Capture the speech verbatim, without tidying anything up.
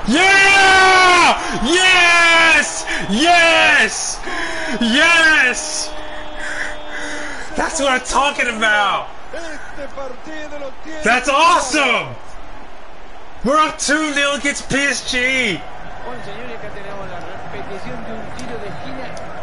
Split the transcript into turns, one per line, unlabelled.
Yeah! Yes! Yes! Yes! That's what I'm talking about! That's awesome! We're up two nil against P S G!
Bueno, señores, acá tenemos la repetición de un tiro de esquina